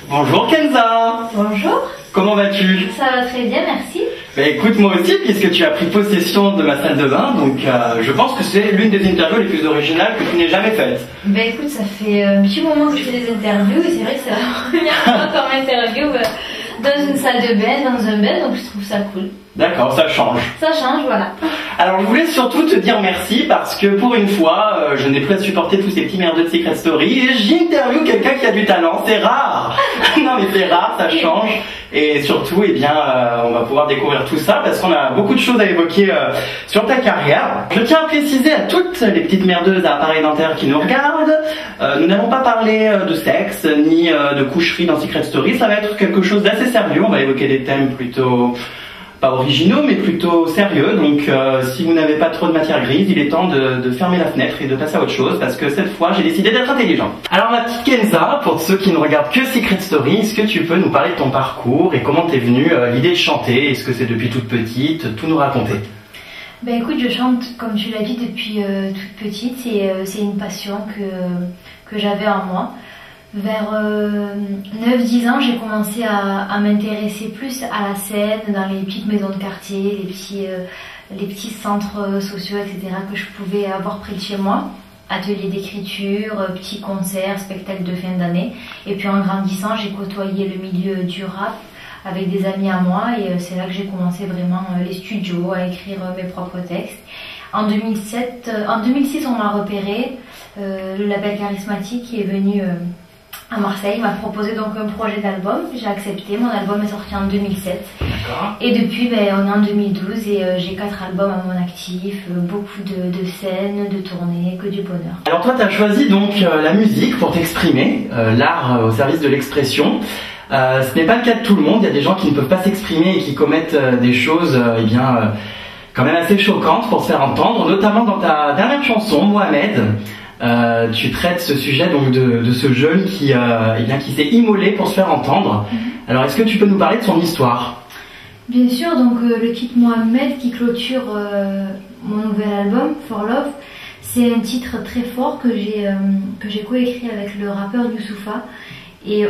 Bonjour Kenza. Bonjour. Comment vas-tu? Ça va très bien, merci. Bah écoute, moi aussi, puisque tu as pris possession de ma salle de bain, donc je pense que c'est l'une des interviews les plus originales que tu n'aies jamais faites. Bah écoute, ça fait un petit moment que je fais des interviews et c'est vrai que c'est la première fois qu'on m'interview dans une salle de bain, dans un bain, donc je trouve ça cool. D'accord, ça change. Ça change, voilà. Alors je voulais surtout te dire merci parce que pour une fois, je n'ai plus à supporter tous ces petits merdeux de Secret Story et j'interviewe quelqu'un qui a du talent, c'est rare. Non mais c'est rare, ça change et surtout, eh bien, on va pouvoir découvrir tout ça parce qu'on a beaucoup de choses à évoquer sur ta carrière. Je tiens à préciser à toutes les petites merdeuses à appareil dentaire qui nous regardent, nous n'allons pas parler de sexe ni de coucherie dans Secret Story, ça va être quelque chose d'assez sérieux, on va évoquer des thèmes plutôt... pas originaux mais plutôt sérieux, donc si vous n'avez pas trop de matière grise, il est temps de fermer la fenêtre et de passer à autre chose parce que cette fois j'ai décidé d'être intelligent. Alors ma petite Kenza, pour ceux qui ne regardent que Secret Story, est-ce que tu peux nous parler de ton parcours et comment t'es venue l'idée de chanter? Est-ce que c'est depuis toute petite? Tout nous raconter. Ben écoute, je chante comme tu l'as dit depuis toute petite, c'est une passion que j'avais en moi. Vers 9-10 ans, j'ai commencé à m'intéresser plus à la scène, dans les petites maisons de quartier, les petits centres sociaux, etc. que je pouvais avoir près de chez moi. Ateliers d'écriture, petits concerts, spectacles de fin d'année. Et puis en grandissant, j'ai côtoyé le milieu du rap avec des amis à moi et c'est là que j'ai commencé vraiment les studios, à écrire mes propres textes. En 2006, on m'a repéré, le label Charismatique qui est venu... à Marseille, m'a proposé donc un projet d'album, j'ai accepté, mon album est sorti en 2007. Et depuis on est en 2012 et j'ai 4 albums à mon actif, beaucoup de scènes, de tournées, que du bonheur. Alors toi tu as choisi donc la musique pour t'exprimer, l'art au service de l'expression. Ce n'est pas le cas de tout le monde, il y a des gens qui ne peuvent pas s'exprimer et qui commettent des choses quand même assez choquantes pour se faire entendre, notamment dans ta dernière chanson, Mohamed. Tu traites ce sujet donc de ce jeune qui s'est immolé pour se faire entendre. Alors est-ce que tu peux nous parler de son histoire? Bien sûr, donc le titre Mohamed qui clôture mon nouvel album For Love, c'est un titre très fort que j'ai coécrit avec le rappeur Youssoupha et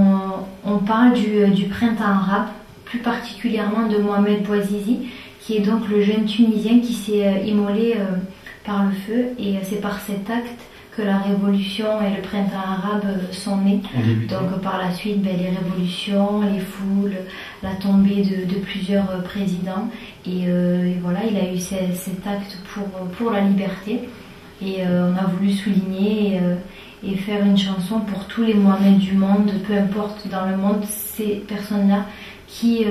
on parle du printemps arabe, plus particulièrement de Mohamed Bouazizi qui est donc le jeune Tunisien qui s'est immolé par le feu et c'est par cet acte que la révolution et le printemps arabe sont nés. Donc par la suite les révolutions, les foules, la tombée de plusieurs présidents et voilà, il a eu cet acte pour la liberté et on a voulu souligner et faire une chanson pour tous les Mohamed du monde, peu importe dans le monde, ces personnes-là qui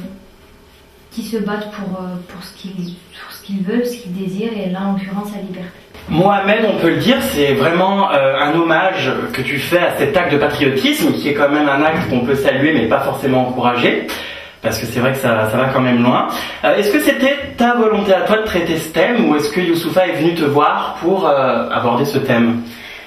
se battent pour ce qu'ils veulent, ce qu'ils désirent, et là en l'occurrence la liberté. Mohamed, on peut le dire, c'est vraiment un hommage que tu fais à cet acte de patriotisme qui est quand même un acte qu'on peut saluer mais pas forcément encourager parce que c'est vrai que ça va quand même loin. Est-ce que c'était ta volonté à toi de traiter ce thème ou est-ce que Youssoupha est venu te voir pour aborder ce thème?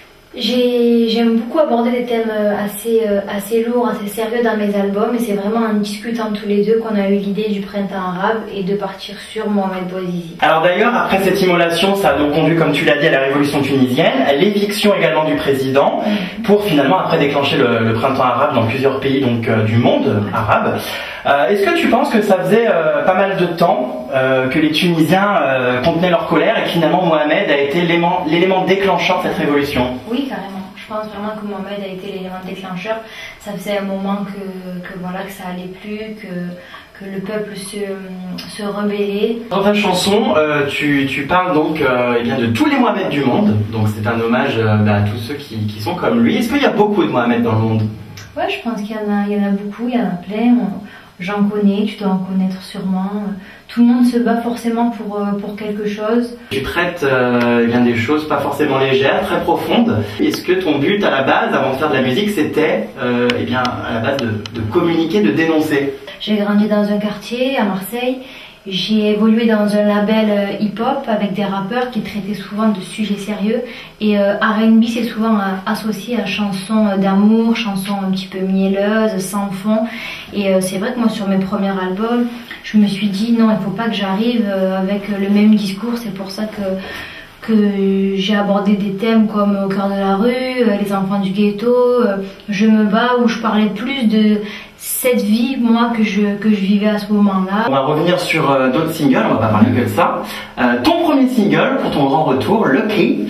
J'aime beaucoup aborder des thèmes assez lourds, assez sérieux dans mes albums et c'est vraiment en discutant tous les deux qu'on a eu l'idée du printemps arabe et de partir sur Mohamed Bouazizi. Alors d'ailleurs, après cette immolation, ça a donc conduit, comme tu l'as dit, à la révolution tunisienne, à l'éviction également du président, pour finalement après déclencher le printemps arabe dans plusieurs pays donc du monde arabe. Est-ce que tu penses que ça faisait pas mal de temps que les Tunisiens contenaient leur colère et que finalement Mohamed a été l'élément déclencheur de cette révolution? Oui, carrément. Je pense vraiment que Mohamed a été l'élément déclencheur. Ça faisait un moment que ça allait plus, que le peuple se rebellait. Dans ta chanson, tu parles donc de tous les Mohamed du monde. Donc c'est un hommage à tous ceux qui sont comme lui. Est-ce qu'il y a beaucoup de Mohamed dans le monde? Ouais, je pense qu'il y en a beaucoup, il y en a plein. J'en connais, tu dois en connaître sûrement. Tout le monde se bat forcément pour quelque chose. Tu traites des choses pas forcément légères, très profondes. Est-ce que ton but à la base, avant de faire de la musique, c'était à la base de communiquer, de dénoncer? J'ai grandi dans un quartier à Marseille. J'ai évolué dans un label hip-hop avec des rappeurs qui traitaient souvent de sujets sérieux et R&B c'est souvent associé à chansons d'amour, chansons un petit peu mielleuses, sans fond et c'est vrai que moi sur mes premiers albums je me suis dit non, il faut pas que j'arrive avec le même discours, c'est pour ça que que j'ai abordé des thèmes comme Au cœur de la rue, Les enfants du ghetto, Je me bats, où je parlais plus de cette vie, moi, que je vivais à ce moment-là. On va revenir sur d'autres singles, on va pas parler que de ça. Ton premier single pour ton grand retour, Lucky,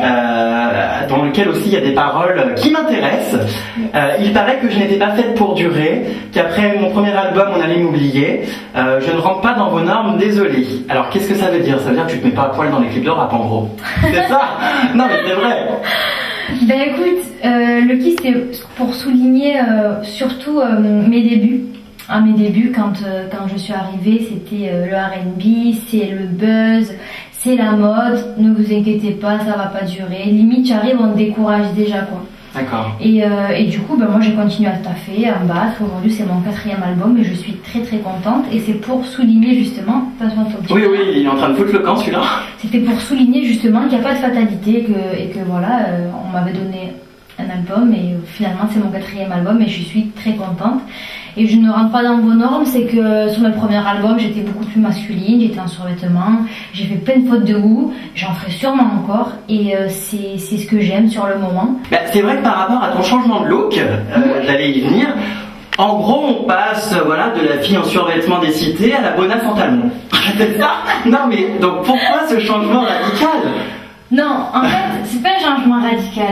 dans lequel aussi il y a des paroles qui m'intéressent. Il paraît que je n'étais pas faite pour durer, qu'après mon premier album on allait m'oublier. Je ne rentre pas dans vos normes, désolé. Alors qu'est-ce que ça veut dire? Ça veut dire que tu te mets pas à poil dans les clips de rap en gros. C'est ça? Non mais c'est vrai. Ben écoute, Lucky c'était pour souligner surtout mes débuts. À mes débuts, quand je suis arrivée, c'était le R&B, c'est le buzz, c'est la mode. Ne vous inquiétez pas, ça va pas durer. Limite, j'arrive, on te décourage déjà quoi. D'accord. Et du coup, ben moi j'ai continué à taffer, à me battre. Aujourd'hui, c'est mon 4e album et je suis très très contente. Et c'est pour souligner justement, attention à ton petit. Oui, il est en train de foutre le camp celui-là. C'était pour souligner justement qu'il n'y a pas de fatalité et que voilà, on m'avait donné un album et finalement c'est mon 4e album et je suis très contente. Et je ne rentre pas dans vos normes, c'est que sur mon premier album j'étais beaucoup plus masculine, j'étais en survêtement, j'ai fait plein de fautes de goût, j'en ferai sûrement encore et c'est ce que j'aime sur le moment. Bah, c'est vrai que par rapport à ton changement de look, j'allais y venir. En gros, on passe de la fille en survêtement des cités à la bonasse en talons. C'est ça? Non mais donc pourquoi ce changement radical? Non, en fait, c'est pas un changement radical.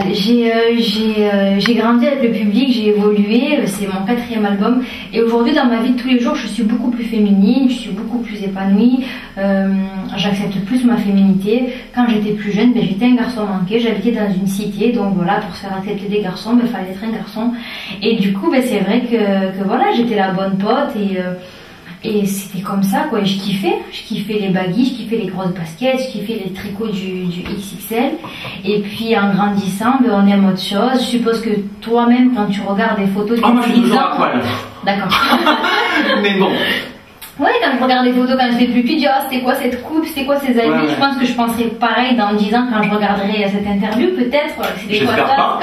J'ai grandi avec le public, j'ai évolué, c'est mon 4e album. Et aujourd'hui, dans ma vie de tous les jours, je suis beaucoup plus féminine, je suis beaucoup plus épanouie, j'accepte plus ma féminité. Quand j'étais plus jeune, j'étais un garçon manqué, j'habitais dans une cité, donc voilà, pour se faire accepter des garçons, il fallait être un garçon. Et du coup, c'est vrai que voilà, j'étais la bonne pote et c'était comme ça quoi, et je kiffais les baggy, je kiffais les grosses baskets, je kiffais les tricots du XXL. Et puis en grandissant, on aime autre chose. Je suppose que toi-même quand tu regardes des photos de moi je suis toujours à poil. D'accord. Mais bon. Ouais, quand je regarde des photos quand j'étais plus petite, je dis c'était quoi cette coupe, c'était quoi ces habits. Je pense que je penserai pareil dans 10 ans quand je regarderai cette interview, peut-être. J'espère pas.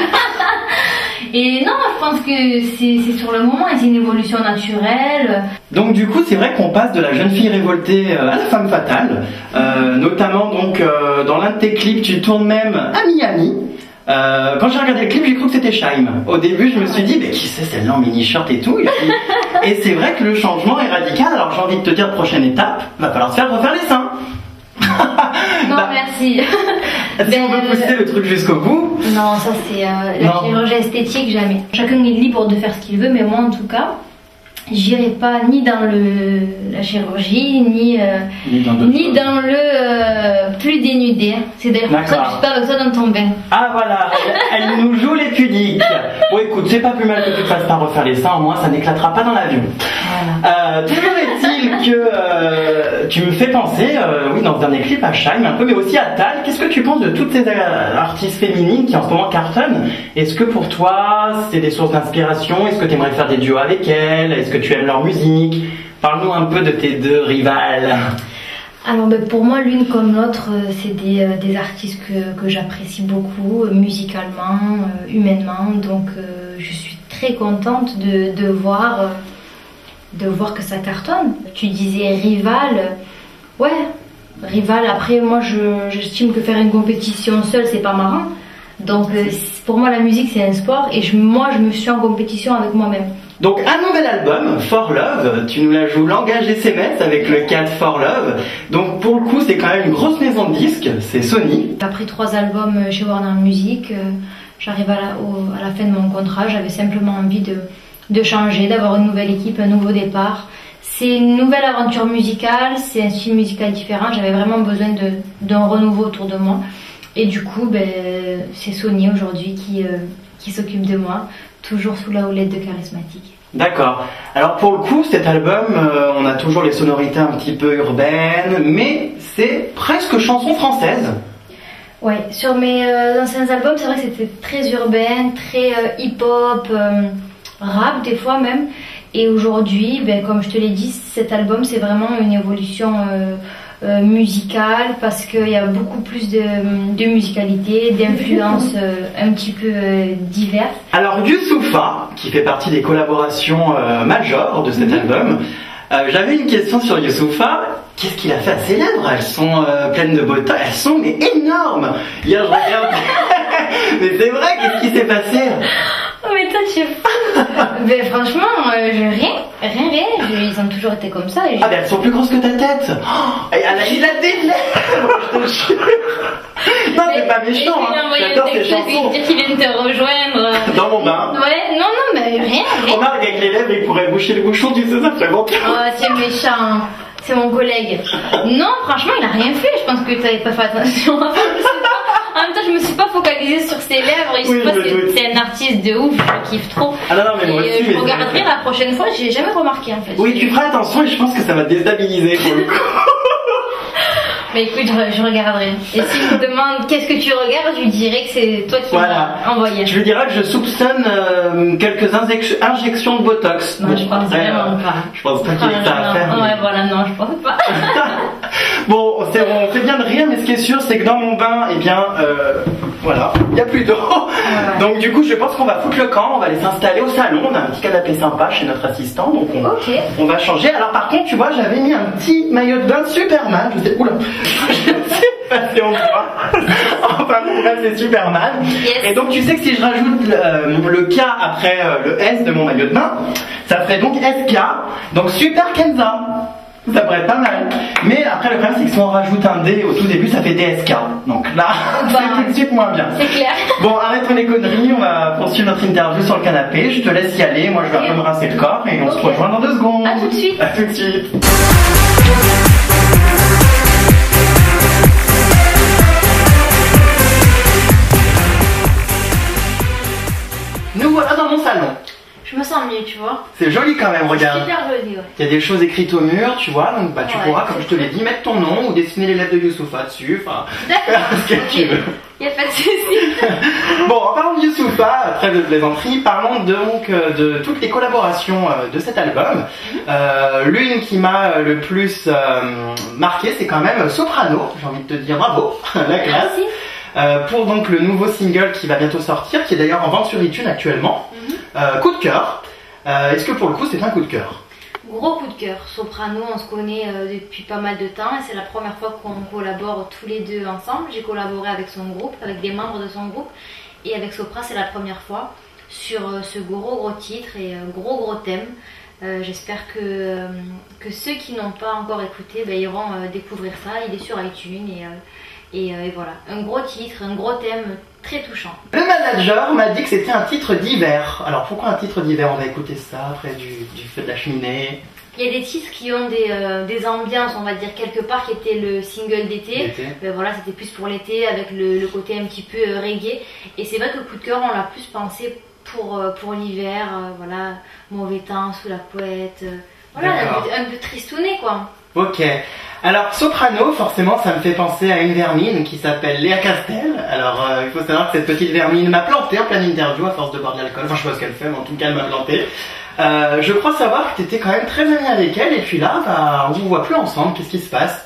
Et non, je pense que c'est sur le moment et c'est une évolution naturelle. Donc du coup, c'est vrai qu'on passe de la jeune fille révoltée à la femme fatale. Notamment donc dans l'un de tes clips, tu tournes même à Miami. Quand j'ai regardé le clip, j'ai cru que c'était Shy'm. Au début, je me suis dit, mais qui c'est celle-là en mini-shirt et tout. Et c'est vrai que le changement est radical. Alors j'ai envie de te dire, prochaine étape, va falloir se faire refaire les seins. Non, merci. Si on veut pousser le truc jusqu'au bout. Non, ça c'est la chirurgie esthétique, jamais. Chacun est libre de faire ce qu'il veut, mais moi en tout cas, j'irai pas ni dans la chirurgie, ni dans le plus dénudé. C'est d'ailleurs pour ça que je suis pas avec toi dans ton bain. Ah voilà, elle nous joue les pudiques. Bon écoute, c'est pas plus mal que tu te fasses pas refaire les seins, au moins ça n'éclatera pas dans l'avion. Voilà. Toujours est-il que tu me fais penser, dans ce dernier clip à Shy'm un peu, mais aussi à Tal. Qu'est-ce que tu penses de toutes ces artistes féminines qui en ce moment cartonnent? Est-ce que pour toi c'est des sources d'inspiration? Est-ce que tu aimerais faire des duos avec elles? Est-ce que tu aimes leur musique? Parle-nous un peu de tes deux rivales. Alors pour moi, l'une comme l'autre, c'est des artistes que j'apprécie beaucoup, musicalement, humainement. Donc je suis très contente de voir que ça cartonne. Tu disais rival, ouais, rival. Après moi, j'estime que faire une compétition seule, c'est pas marrant. Donc pour moi, la musique c'est un sport et moi je me suis en compétition avec moi-même. Donc un nouvel album, For Love, tu nous la joues langage SMS avec le 4 For Love. Donc pour le coup c'est quand même une grosse maison de disques, c'est Sony. Après 3 albums chez Warner Music, j'arrive à la fin de mon contrat, j'avais simplement envie de changer, d'avoir une nouvelle équipe, un nouveau départ. C'est une nouvelle aventure musicale, c'est un style musical différent, j'avais vraiment besoin d'un renouveau autour de moi. Et du coup, c'est Sony aujourd'hui qui s'occupe de moi, toujours sous la houlette de Charismatique. D'accord. Alors pour le coup, cet album, on a toujours les sonorités un petit peu urbaines, mais c'est presque chanson française. Ouais, sur mes anciens albums, c'est vrai que c'était très urbain, très hip-hop, rap des fois même. Et aujourd'hui, comme je te l'ai dit, cet album c'est vraiment une évolution musicale parce qu'il y a beaucoup plus de musicalité, d'influences un petit peu diverses. Alors Youssoupha, qui fait partie des collaborations majeures de cet album, j'avais une question sur Youssoupha. qu'est-ce qu'il a fait à ses lèvres? Elles sont pleines de botox, elles sont mais énormes. Hier je regarde, mais c'est vrai, qu'est-ce qui s'est passé? Oh mais toi tu es fou. Mais franchement, rien, ils ont toujours été comme ça. Ah mais elles sont plus grosses que ta tête. Oh, il a des lèvres, je te jure. Non, c'est pas méchant, hein. J'adore ces chansons. Dire qu'il vient te rejoindre. Dans mon bain. Ouais, non, mais rien. Remarque, avec les lèvres, il pourrait boucher le bouchon, tu sais, ça ferait bon. Oh, c'est méchant. C'est mon collègue. Non, franchement, il a rien fait. Je pense que tu n'avais pas fait attention. En même temps, je me suis pas focalisée sur ses lèvres. Je sais pas, c'est un artiste de ouf, je kiffe trop. Ah non, mais moi aussi. Je regarderai la prochaine fois, j'ai jamais remarqué en fait. Oui, tu feras attention et je pense que ça va te déstabiliser pour le coup. Mais écoute, je regarderai. Et s'il me demande qu'est-ce que tu regardes, je lui dirai que c'est toi qui m'as envoyé. Je lui dirai que je soupçonne quelques injections de botox. Non, je pense vraiment pas. Je pense pas qu'il y ait ça à faire. Ouais, voilà, non, je pense pas. Bon, on fait bien de rire, mais ce qui est sûr, c'est que dans mon bain, eh bien, voilà, il n'y a plus d'eau. Ouais. Donc du coup, je pense qu'on va foutre le camp, on va aller s'installer au salon. On a un petit canapé sympa chez notre assistant, donc on va changer. Alors par contre, tu vois, j'avais mis un petit maillot de bain de Superman. Je sais, oula, je sais pas si on voit. Enfin, bref, c'est Superman. Yes. Et donc tu sais que si je rajoute le K après le S de mon maillot de bain, ça ferait donc SK, donc Super Kenza. Ça pourrait être pas mal. Mais après, le problème, c'est que si on rajoute un D au tout début, ça fait DSK. Donc là, c'est tout de suite moins bien. C'est clair. Bon, arrêtons les conneries. On va poursuivre notre interview sur le canapé. Je te laisse y aller. Moi, je vais un peu me rincer le corps et on se rejoint dans 2 secondes. À tout de suite. À tout de suite. Nous voilà dans mon salon. Je me sens mieux, tu vois. C'est joli quand même, regarde. C'est super joli, ouais. Il y a des choses écrites au mur, tu vois, donc bah, tu pourras, comme je te l'ai dit, mettre ton nom ou dessiner les lèvres de Youssoufa dessus, enfin, d'accord, ce que tu veux. Il n'y a pas de souci. Bon, en parlant de Youssoufa, trêve de plaisanterie, parlons donc de toutes les collaborations de cet album. L'une qui m'a le plus marqué, c'est quand même Soprano. J'ai envie de te dire bravo, la classe. Merci. Pour donc le nouveau single qui va bientôt sortir, qui est d'ailleurs en vente sur iTunes actuellement. Coup de cœur. Est-ce que pour le coup c'est un coup de cœur? Gros coup de cœur. Soprano, on se connaît depuis pas mal de temps et c'est la première fois qu'on collabore tous les deux ensemble. J'ai collaboré avec son groupe, avec des membres de son groupe, et avec Sopra c'est la première fois sur ce gros titre et gros thème. J'espère que ceux qui n'ont pas encore écouté iront découvrir ça. Il est sur iTunes et voilà, un gros titre, un gros thème très touchant. Le manager m'a dit que c'était un titre d'hiver. Alors pourquoi un titre d'hiver? On va écouter ça près du feu de la cheminée. Il y a des titres qui ont des ambiances, on va dire, quelque part, qui étaient le single d'été. Voilà, c'était plus pour l'été avec le côté un petit peu reggae. Et c'est vrai que coup de cœur, on l'a plus pensé pour l'hiver. Voilà, mauvais temps, sous la couette. Voilà, un peu tristouné quoi. Ok. Alors Soprano, forcément ça me fait penser à une vermine qui s'appelle Léa Castel. Alors il faut savoir que cette petite vermine m'a planté en pleine interview à force de boire de l'alcool. Enfin je sais pas ce qu'elle fait mais en tout cas elle m'a planté. Je crois savoir que tu étais quand même très amie avec elle et puis là on vous voit plus ensemble. Qu'est-ce qui se passe?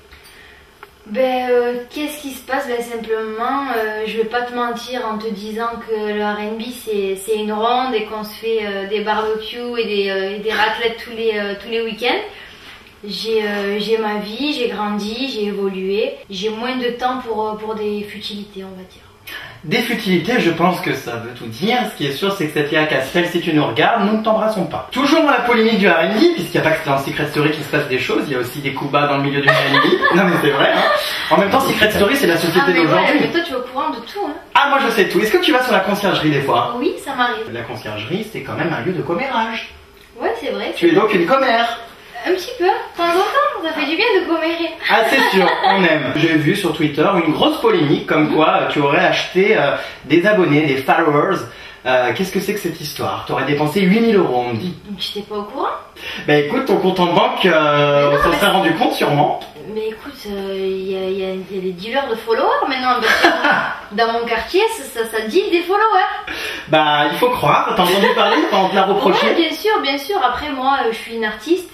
Qu'est-ce qui se passe? Simplement, je vais pas te mentir en te disant que le R&B c'est une ronde et qu'on se fait des barbecues et des raclettes tous les week-ends. J'ai ma vie, j'ai grandi, j'ai évolué, j'ai moins de temps pour des futilités, on va dire. Des futilités, je pense que ça veut tout dire. Ce qui est sûr, c'est que cette Léa Castel, si tu nous regardes, nous ne t'embrassons pas. Toujours dans la polémique du R&B, puisqu'il n'y a pas que dans Secret Story qu'il se passe des choses, il y a aussi des coups bas dans le milieu du R&B. Non mais c'est vrai, hein. En même temps, Secret Story, c'est la société d'aujourd'hui. Ouais, mais toi, tu es au courant de tout, hein. Ah, moi je sais tout. Est-ce que tu vas sur la conciergerie des fois? Oui, ça m'arrive. La conciergerie, c'est quand même un lieu de commérage. Ouais, c'est vrai. Tu es donc une commère. Un petit peu, de temps en temps, ça fait du bien de commérer. Ah c'est sûr, on aime. J'ai vu sur Twitter une grosse polémique comme quoi tu aurais acheté des abonnés, des followers. Qu'est-ce que c'est que cette histoire? Tu aurais dépensé 8 000 €, on me dit. Tu n'étais pas au courant? Bah écoute, ton compte en banque, on s'en serait rendu compte sûrement. Mais écoute, il y a des dealers de followers maintenant. Dans mon quartier, ça deal des followers. Bah il faut croire, t'as entendu parler, t'as envie de la reprocher? Ouais, bien sûr. Après moi, je suis une artiste.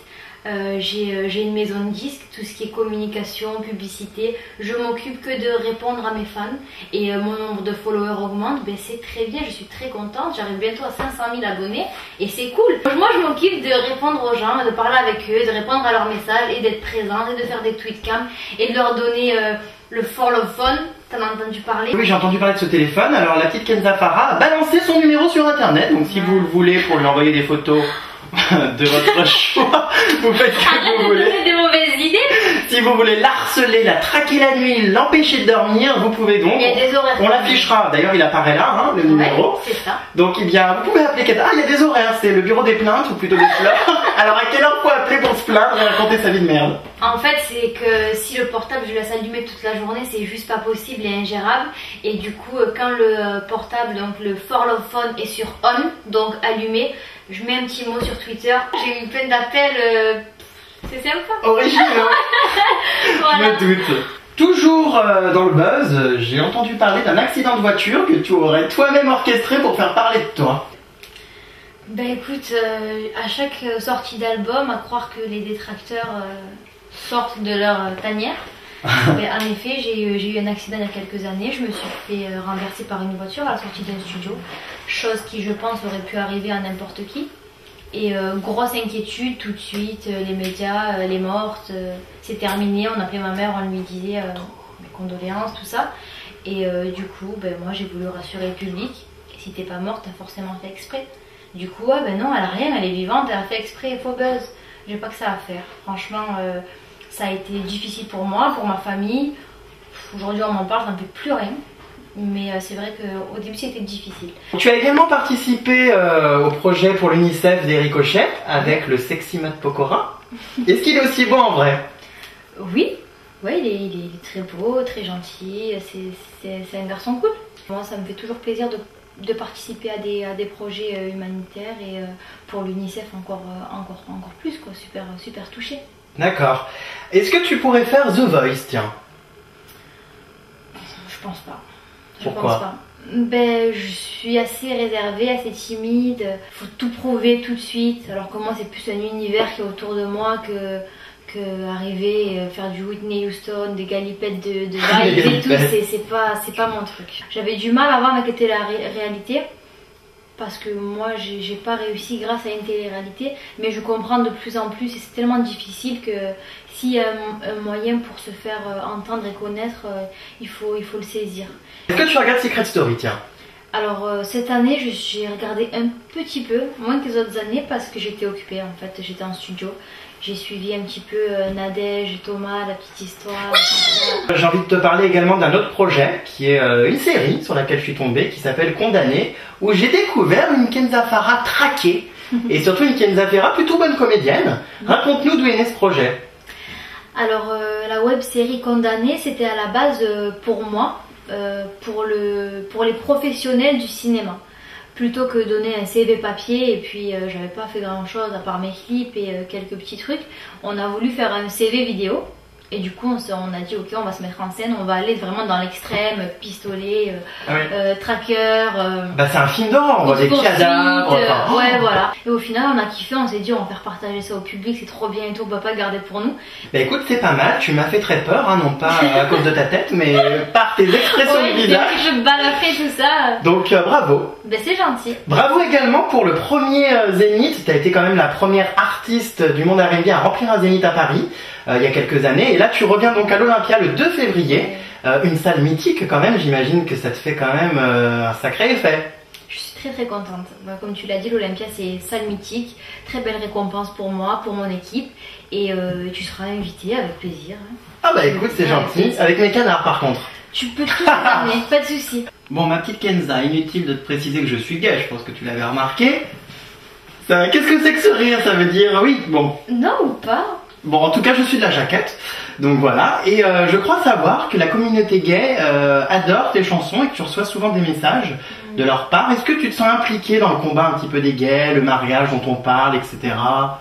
J'ai une maison de disques, tout ce qui est communication, publicité. Je m'occupe que de répondre à mes fans et mon nombre de followers augmente. Ben, c'est très bien, je suis très contente. J'arrive bientôt à 500 000 abonnés et c'est cool. Moi, je m'occupe de répondre aux gens, de parler avec eux, de répondre à leurs messages et d'être présente et de faire des tweet cam et de leur donner le For Love Phone. T'en as entendu parler? Oui, j'ai entendu parler de ce téléphone. Alors la petite Kenza Farah a balancé son numéro sur internet, donc si vous le voulez pour lui envoyer des photos de votre choix, vous faites ce que vous voulez. Arrête de donner des mauvaises idées. Si vous voulez l'harceler, la traquer la nuit, l'empêcher de dormir, vous pouvez donc. Il y a des horaires. On l'affichera. D'ailleurs, il apparaît là, hein, le numéro. Ouais, c'est ça. Donc, eh bien, vous pouvez appeler Kenza. Ah, il y a des horaires. C'est le bureau des plaintes ou plutôt des fleurs. Alors, à quelle heure faut appeler pour se plaindre et raconter sa vie de merde? En fait, c'est que si le portable je le laisse allumé toute la journée, c'est juste pas possible et ingérable. Et du coup, quand le portable, donc le For Love Phone est sur on, donc allumé, je mets un petit mot sur Twitter. J'ai eu plein d'appels, c'est sympa. Original. Voilà. Je me doute. Toujours dans le buzz, j'ai entendu parler d'un accident de voiture que tu aurais toi-même orchestré pour faire parler de toi. Ben écoute, à chaque sortie d'album, à croire que les détracteurs sortent de leur tanière. Mais en effet, j'ai eu un accident il y a quelques années. Je me suis fait renverser par une voiture à la sortie d'un studio. Chose qui, je pense, aurait pu arriver à n'importe qui. Et grosse inquiétude tout de suite, les médias, les mortes, c'est terminé. On appelait ma mère, on lui disait mes condoléances, tout ça. Et du coup, ben, moi j'ai voulu rassurer le public. Et si t'es pas morte, t'as forcément fait exprès. Du coup, ouais, ben non, elle a rien, elle est vivante, elle a fait exprès, faux buzz. J'ai pas que ça à faire. Franchement, ça a été difficile pour moi, pour ma famille. Aujourd'hui, on m'en parle, ça ne fait plus rien. Mais c'est vrai qu'au début, c'était difficile. Tu as également participé au projet pour l'UNICEF d'Eric Hochet avec le Sexy Matt Pokora. Est-ce qu'il est aussi beau en vrai? Oui, ouais, il est très beau, très gentil. C'est un garçon cool. Moi, ça me fait toujours plaisir de participer à des projets humanitaires et pour l'UNICEF encore plus, quoi. Super touché. D'accord. Est-ce que tu pourrais faire The Voice, tiens? Je pense pas. Pourquoi? pense pas. Ben, je suis assez réservée, assez timide. Faut tout prouver tout de suite. Alors que moi, c'est plus un univers qui est autour de moi que arriver faire du Whitney Houston, des galipettes de vibes et tout. C'est pas mon truc. J'avais du mal à voir quelle était la réalité. Parce que moi j'ai pas réussi grâce à une télé-réalité, mais je comprends de plus en plus et c'est tellement difficile que s'il y a un moyen pour se faire entendre et connaître, il faut le saisir. Est-ce que tu regardes Secret Story, tiens? Alors cette année j'ai regardé un petit peu, moins que les autres années parce que j'étais occupée en fait, j'étais en studio. J'ai suivi un petit peu Nadège, Thomas, la petite histoire. J'ai envie de te parler également d'un autre projet qui est une série sur laquelle je suis tombée qui s'appelle Condamné, où j'ai découvert une Kenza Farah traquée et surtout une Kenza Farah plutôt bonne comédienne. Raconte-nous d'où est né ce projet. Alors la web série Condamné, c'était à la base pour moi, pour les professionnels du cinéma. Plutôt que donner un CV papier et puis j'avais pas fait grand chose à part mes clips et quelques petits trucs, on a voulu faire un CV vidéo et du coup on a dit ok, on va se mettre en scène, on va aller vraiment dans l'extrême, pistolet, tracker. Bah c'est un film d'horreur, on voit des cadavres. Ouais voilà. Et au final on a kiffé, on s'est dit on va faire partager ça au public, c'est trop bien et tout, on va pas le garder pour nous. Bah écoute, c'est pas mal, tu m'as fait très peur, hein, non pas à cause de ta tête, mais par tes expressions du visage. Je balafrais tout ça. Donc bravo. Ben c'est gentil. Bravo également pour le premier Zénith, tu as été quand même la première artiste du monde R&B à remplir un Zénith à Paris il y a quelques années. Et là tu reviens donc à l'Olympia le 2 février, une salle mythique quand même, j'imagine que ça te fait quand même un sacré effet. Je suis très contente. Comme tu l'as dit, l'Olympia c'est salle mythique, très belle récompense pour moi, pour mon équipe et tu seras invitée avec plaisir. Ah bah écoute, c'est gentil, avec mes canards par contre. Tu peux tout amener, pas de soucis. Bon ma petite Kenza, inutile de te préciser que je suis gay, je pense que tu l'avais remarqué. Qu'est-ce que c'est que ce rire? Ça veut dire oui, bon. Non ou pas? Bon, en tout cas, je suis de la jaquette, donc voilà. Et je crois savoir que la communauté gay adore tes chansons et que tu reçois souvent des messages de leur part. Est-ce que tu te sens impliquée dans le combat un petit peu des gays, le mariage dont on parle, etc.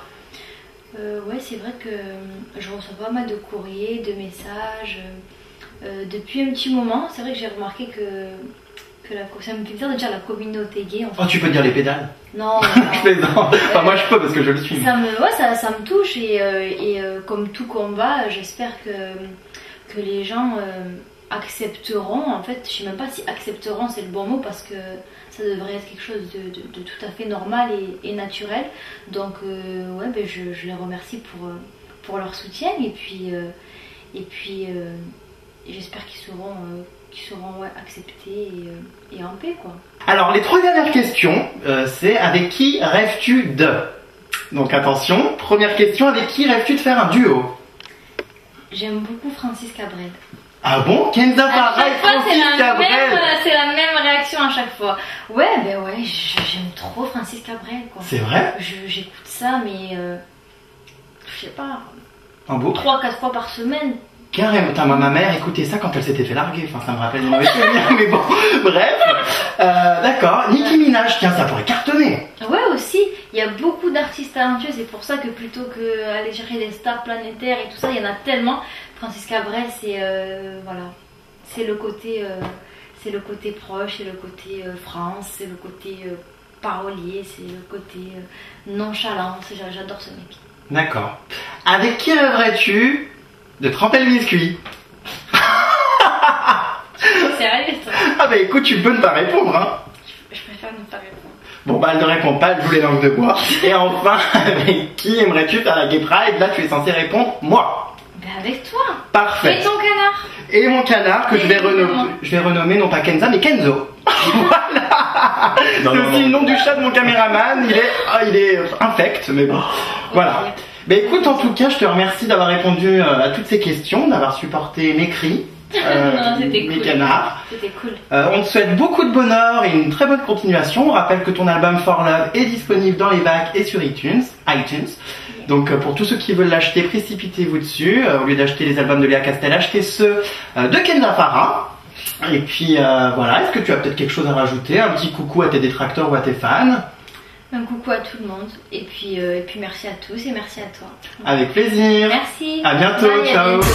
Ouais, c'est vrai que je reçois pas mal de courriers, de messages depuis un petit moment. C'est vrai que j'ai remarqué que ça me fait bizarre de dire la communauté gay. En fait. Oh, tu peux dire les pédales? Non. Je plaisante. Enfin, moi je peux parce que je le suis. Ça me touche et comme tout combat, j'espère que les gens accepteront. En fait, je sais même pas si accepteront c'est le bon mot parce que ça devrait être quelque chose de tout à fait normal et naturel. Donc ouais, ben je les remercie pour leur soutien et puis j'espère qu'ils seront ouais, acceptés et en paix quoi. Alors les 3 dernières questions, c'est avec qui rêves-tu de? Donc attention, première question, avec qui rêves-tu de faire un duo? J'aime beaucoup Francis Cabrel. Ah bon? Kenza Farah et Francis Cabrel? C'est la même réaction à chaque fois. Ouais, ben ouais, j'aime trop Francis Cabrel quoi. C'est vrai? J'écoute ça mais je sais pas, Un beau 3-4 fois par semaine. Carrément, ma mère écoutait ça quand elle s'était fait larguer, enfin ça me rappelle des mauvais souvenirs, mais bon, bref. D'accord, Nicki Minaj, tiens, ça pourrait cartonner. Ouais aussi, il y a beaucoup d'artistes talentueux, c'est pour ça que plutôt que aller chercher des stars planétaires et tout ça, il y en a tellement. Francis Cabrel, c'est voilà, c'est le côté proche, c'est le côté France, c'est le côté parolier, c'est le côté nonchalant, j'adore ce mec. D'accord. Avec qui rêverais-tu de tremper le biscuit? Sérieux toi? Ah bah écoute, tu peux ne pas répondre, hein. Je préfère ne pas répondre. Bon bah elle ne répond pas, elle joue les langues de bois. Et enfin, avec qui aimerais-tu faire la Gay Pride? Là tu es censé répondre moi. Ben avec toi. Parfait. Et ton canard. Et mon canard que je vais renommer non pas Kenza mais Kenzo. Voilà. C'est aussi le nom du chat de mon caméraman, il est infect mais bon. Voilà. Ben écoute, en tout cas, je te remercie d'avoir répondu à toutes ces questions, d'avoir supporté mes cris, mes cool. Canards. C'était cool. On te souhaite beaucoup de bonheur et une très bonne continuation. On rappelle que ton album For Love est disponible dans les bacs et sur iTunes. Donc pour tous ceux qui veulent l'acheter, précipitez-vous dessus. Au lieu d'acheter les albums de Léa Castel, achetez ceux de Kenza Farah. Et puis voilà, est-ce que tu as peut-être quelque chose à rajouter? Un petit coucou à tes détracteurs ou à tes fans? Un coucou à tout le monde et puis merci à tous et merci à toi. Avec plaisir. Merci. À bientôt. Bye, ciao. à bientôt.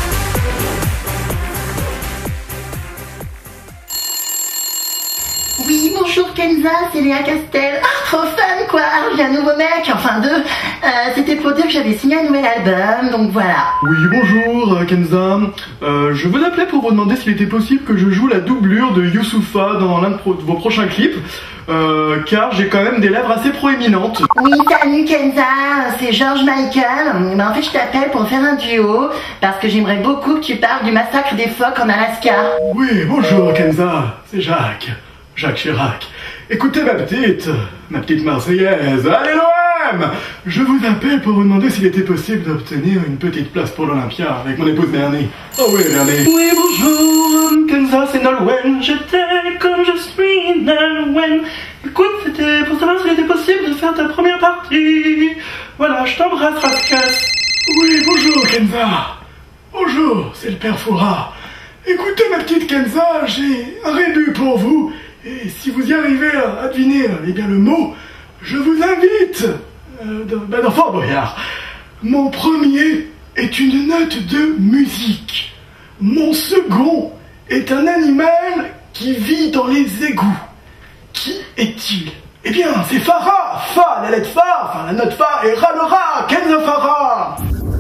Oui, bonjour Kenza, c'est Léa Castel. Ah, trop fan quoi, j'ai un nouveau mec, enfin deux. C'était pour dire que j'avais signé un nouvel album, donc voilà. Oui, bonjour Kenza. Je vous appelais pour vous demander s'il était possible que je joue la doublure de Youssoupha dans l'un de vos prochains clips. Car j'ai quand même des lèvres assez proéminentes. Oui, salut Kenza, c'est George Michael. En fait, je t'appelle pour faire un duo, parce que j'aimerais beaucoup que tu parles du massacre des phoques en Alaska. Oui, bonjour Kenza, c'est Jacques Chirac. Écoutez ma petite Marseillaise, allez l'OM! Je vous appelle pour vous demander s'il était possible d'obtenir une petite place pour l'Olympia avec mon épouse Bernie. Oh oui, Bernie. Oui, bonjour, Kenza, c'est Nolwenn. J'étais comme je suis Nolwenn. Écoute, c'était pour savoir s'il était possible de faire ta première partie. Voilà, je t'embrasse, Rascas. Oui, bonjour Kenza. Bonjour, c'est le père Foura. Écoutez ma petite Kenza, j'ai un rébut pour vous. Et si vous y arrivez à deviner eh bien, le mot, je vous invite dans Fort Boyard. Mon premier est une note de musique. Mon second est un animal qui vit dans les égouts. Qui est-il? Eh bien, c'est Farah. Fa, la lettre Fa, enfin la note Fa, et Ra le Ra, Kenza Farah.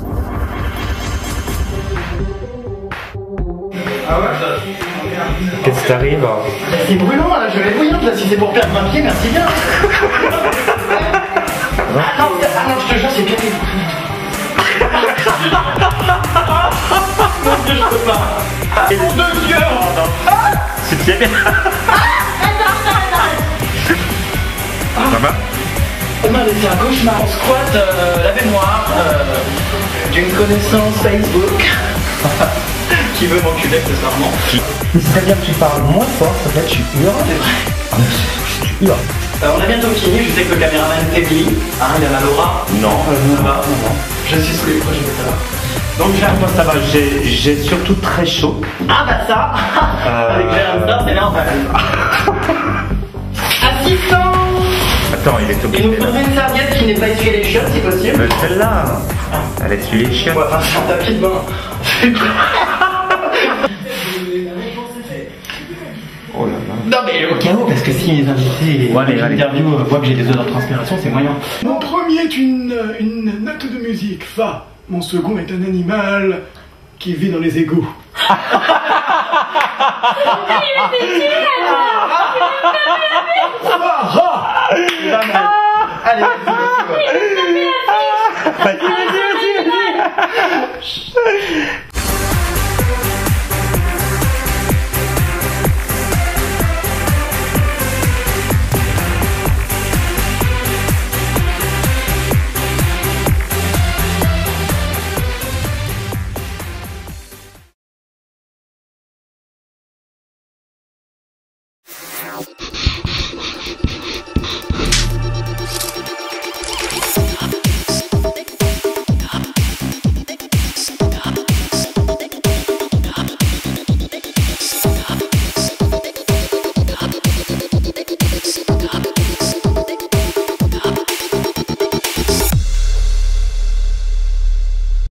Ah ouais, Qu'est-ce qui t'arrive? c'est brûlant là, je vais bouillir là, si c'est pour perdre un pied, merci bien. Ah non, je te jure, c'est bien. Non, je peux pas. Et mon Dieu. C'est bien. Ça va? On m'a laissé un cauchemar en squat, la mémoire, d'une connaissance Facebook qui veut m'enculer accessoirement. C'est-à-dire que tu parles moins fort, peut-être tu hurles. C'est vrai. On a bientôt fini, je sais que le caméraman faiblit, hein, il a mal au ras. Non, ça va. Je suis sous les projets de ça va. Donc moi ça va, j'ai surtout très chaud. Ah bah ça avec Gérard ça c'est normal. Assistant. Attends, il est Il nous faudrait une serviette qui n'est pas essuyée les chiottes si possible. Celle-là, elle essuie les chiottes. Ouais, enfin c'est un tapis de bain. Oh là là. Non mais au cas où, parce que si mes invités Ouais, allez, allez. l'interview voient que j'ai des odeurs de transpiration, c'est moyen. Mon premier est une note de musique, Fa. Mon second est un animal qui vit dans les égouts. Allez, Wow.